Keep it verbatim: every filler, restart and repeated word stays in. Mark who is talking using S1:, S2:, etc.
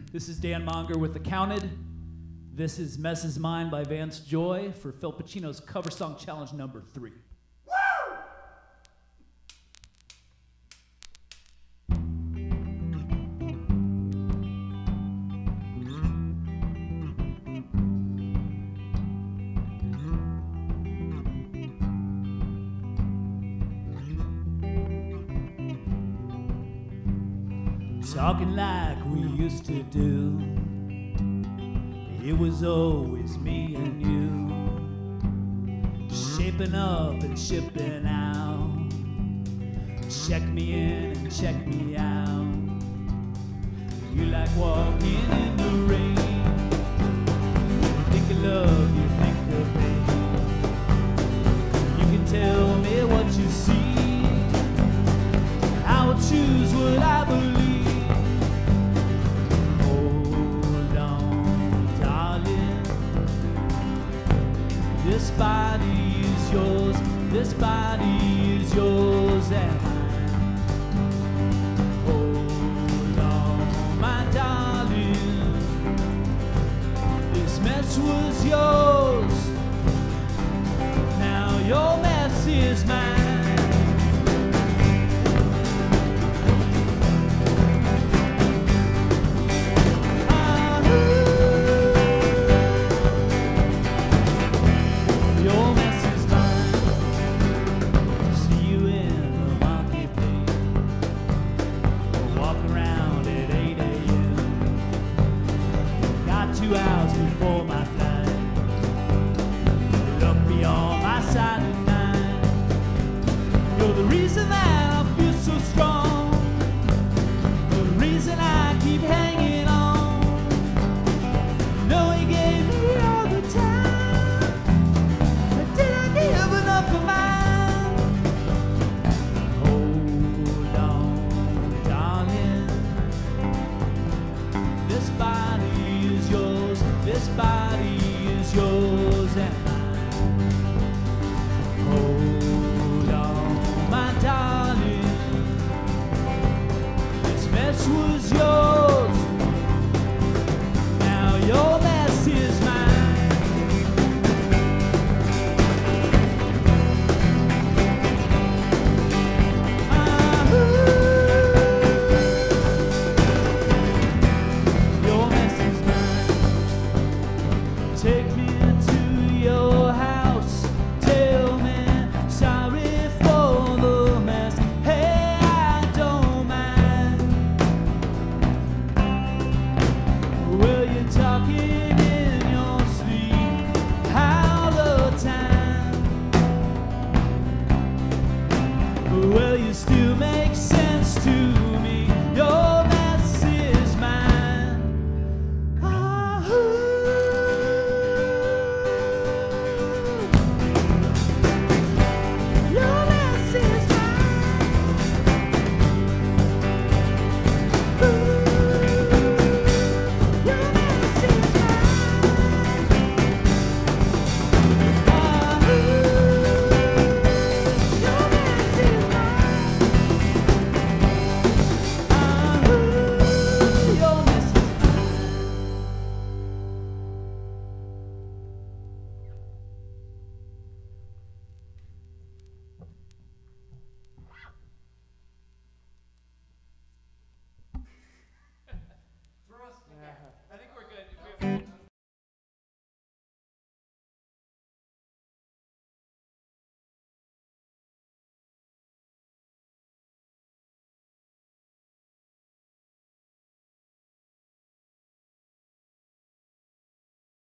S1: This is Dan Monger with The Counted. This is Mess Is Mine by Vance Joy for Phil Pacino's Cover Song Challenge number three. Talking like we used to do. It was always me and you, shaping up and shipping out. Check me in and check me out. You like walking in the rain. You think of love, you think of pain. You can tell me what you see. I will choose what I believe. This body is yours, this body is yours and mine. Hold on, my darling, this mess was yours, now your mess is mine. Two hours before my flight, look beyond my silent mind. You're the reason that I feel so strong, the reason I keep hanging on. You know you gave me all the time, but did I give enough of mine? Hold on, darling, this body